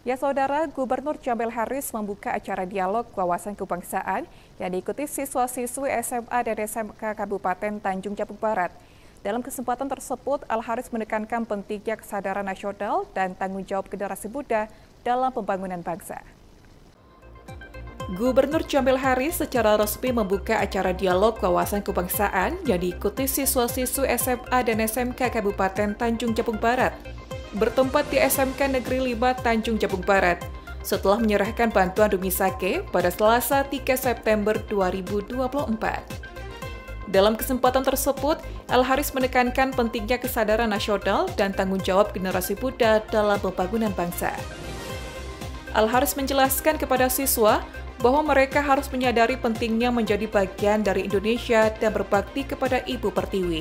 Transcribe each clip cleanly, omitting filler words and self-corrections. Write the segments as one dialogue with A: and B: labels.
A: Ya saudara, Gubernur Jamil Haris membuka acara dialog wawasan kebangsaan yang diikuti siswa-siswi SMA dan SMK Kabupaten Tanjung Jabung Barat. Dalam kesempatan tersebut, Al-Haris menekankan pentingnya kesadaran nasional dan tanggung jawab generasi muda dalam pembangunan bangsa. Gubernur Jamil Haris secara resmi membuka acara dialog wawasan kebangsaan yang diikuti siswa-siswi SMA dan SMK Kabupaten Tanjung Jabung Barat, bertempat di SMK Negeri 5 Tanjung Jabung Barat, setelah menyerahkan bantuan Dumisake pada Selasa 3 September 2024. Dalam kesempatan tersebut, Al-Haris menekankan pentingnya kesadaran nasional dan tanggung jawab generasi muda dalam pembangunan bangsa. Al-Haris menjelaskan kepada siswa bahwa mereka harus menyadari pentingnya menjadi bagian dari Indonesia dan berbakti kepada Ibu Pertiwi.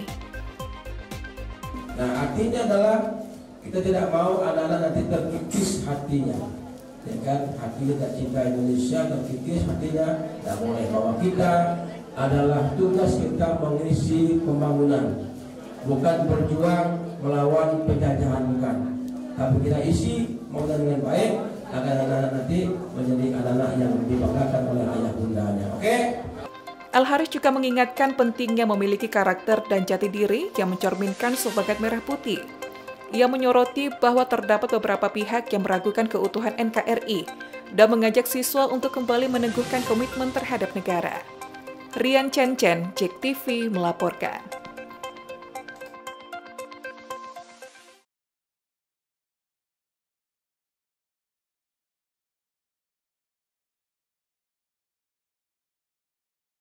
B: Nah, artinya adalah kita tidak mau anak-anak nanti terkikis hatinya, ya kan? Hatinya tak cinta Indonesia, terkikis hatinya, dan mulai bahwa kita adalah tugas kita mengisi pembangunan, bukan berjuang melawan penjajahan, bukan. Tapi kita isi pembangunan dengan baik, agar anak-anak nanti menjadi anak-anak yang dibanggakan oleh ayah bundanya. Oke?
A: Al-Haris juga mengingatkan pentingnya memiliki karakter dan jati diri yang mencerminkan sebagai merah putih. Ia menyoroti bahwa terdapat beberapa pihak yang meragukan keutuhan NKRI dan mengajak siswa untuk kembali meneguhkan komitmen terhadap negara. Rian Chen, JEK TV melaporkan.